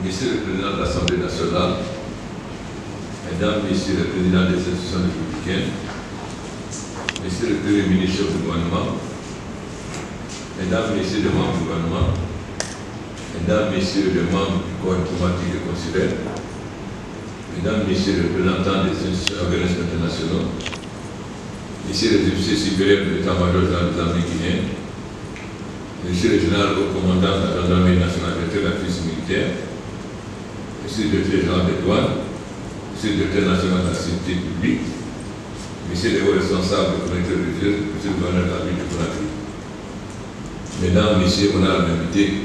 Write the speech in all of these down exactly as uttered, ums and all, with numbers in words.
Monsieur le Président de l'Assemblée nationale, Mesdames, Messieurs les Présidents des institutions républicaines, Monsieur le Premier ministre du gouvernement, Mesdames, Messieurs les membres du gouvernement, Mesdames, Messieurs les membres du corps diplomatique et consulaire, Mesdames, Messieurs les représentants des institutions et organismes internationaux, Messieurs les officiers supérieurs de l'état-major général des armées guinéennes, Monsieur le général haut commandant de la gendarmerie nationale de la police militaire, Monsieur le directeur général des douanes, Monsieur le directeur national de la sécurité publique, Monsieur les hauts responsables de communautés religieuses, Monsieur le gouverneur de la ville de Conakry. Mesdames, Messieurs, honorables invités,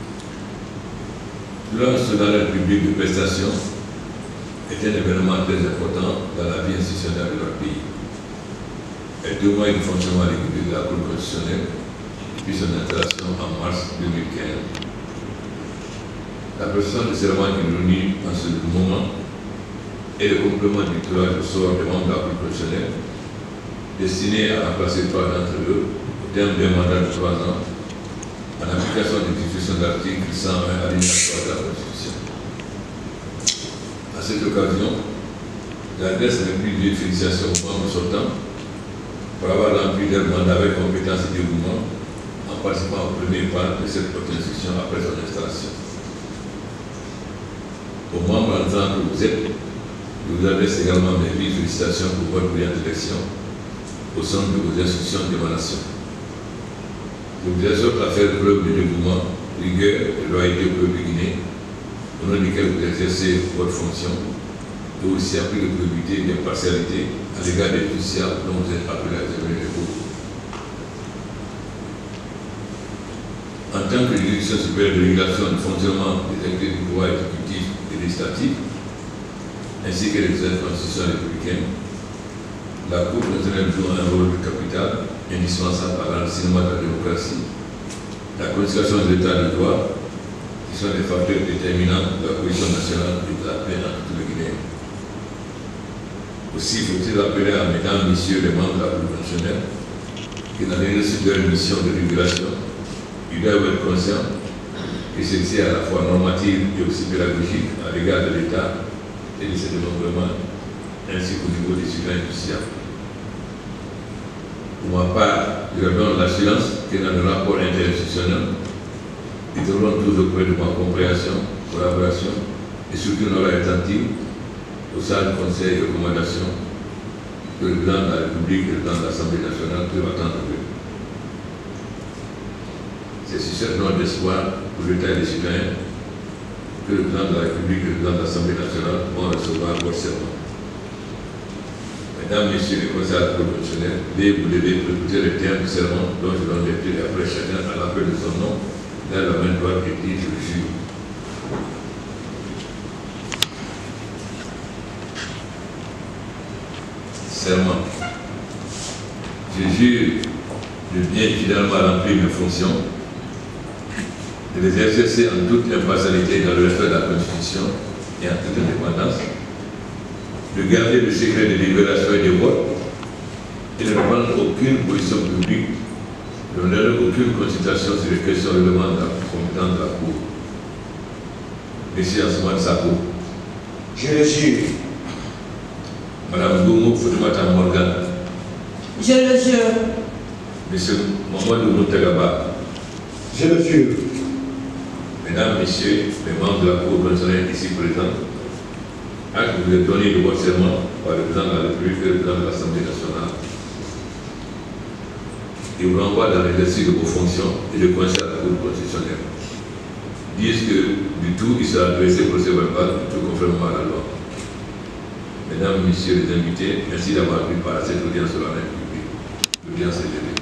l'annonce dans la République de prestation est un événement très important dans la vie institutionnelle de notre pays. Elle témoigne du fonctionnement régulier de la Cour constitutionnelle depuis son installation en mars deux mille quinze. La prestation de serment qui nous réunit en ce moment est le complément du tirage au sort des membres de la Cour constitutionnelle destiné à remplacer trois d'entre eux au terme d'un mandat de trois ans en application des dispositions de l'article cent un alinéa trois de la Constitution. À cette occasion, j'adresse mes plus vives félicitations aux membres sortants pour avoir rempli leur mandat avec compétence et dévouement en participant au premier pas de cette haute institution après son installation. Aux membres entrants que vous êtes, je vous adresse également mes vives félicitations pour votre brillante élection au sein de vos institutions d'émanation. Je vous exhorte à faire preuve de dévouement, rigueur et loyauté au peuple guinéen, au nom duquel vous exercez votre fonction, et aussi appris de probité et d'impartialité à l'égard des justiciables dont vous êtes appelés à examiner les cours. En tant que juridiction supérieure de régulation du fonctionnement des activités du pouvoir exécutif et législatif, ainsi que les institutions républicaines, la Cour constitutionnelle joue un rôle capital indispensable à l'enracinement de la démocratie, la constitution de l'état de droit, qui sont des facteurs déterminants de la cohésion nationale et de la paix dans tout le Guinée. Aussi faut-il rappeler à mesdames, messieurs les membres de la Cour constitutionnelle que dans l'exercice de leur mission de régulation, ils doivent être conscients que celle-ci est à la fois normative et aussi pédagogique à l'égard de l'État et de ses démembrements, ainsi qu'au niveau des citoyens justiciables. Pour ma part, je leur donne l'assurance que dans le rapport interinstitutionnel, ils devront toujours auprès de ma compréhension, collaboration et surtout une oreille attentive au sein du Conseil de recommandation que le président de la République et le président de l'Assemblée nationale peuvent attendre d'eux. C'est sur cette note d'espoir pour l'État et les citoyens que le président de la République et le président de l'Assemblée nationale vont recevoir votre serment. Mesdames, Messieurs les conseillers professionnels, veuillez vous lever pour écouter le terme du serment dont je donne lecture et après chacun à l'appel de son nom dans la main droite et titre du juge. Serment. Je jure de bien fidèlement remplir mes fonctions, de les exercer en toute impartialité dans le respect de la Constitution et en toute indépendance, de garder le secret de délibération et de vote, et de ne prendre aucune position publique, de ne donner aucune consultation sur les questions relevant de la compétence de la Cour. Monsieur Assoumane Sako. Je le jure. Madame Goumou Foutoumata Morgan. Je le jure. Monsieur Mamadou Moutagaba. Je le jure. Mesdames, Messieurs, les membres de la Cour constitutionnelle ici présents, acte vous êtes donné de votre serment par le président de la République et le président de l'Assemblée nationale. Il vous renvoie dans l'exercice de vos fonctions et de conseil à la Cour constitutionnelle. Disent que du tout, il sera dressé procès verbal, du tout conformément à la loi. Mesdames, Messieurs les invités, merci d'avoir pris part à cette audience de la République. L'audience est levée.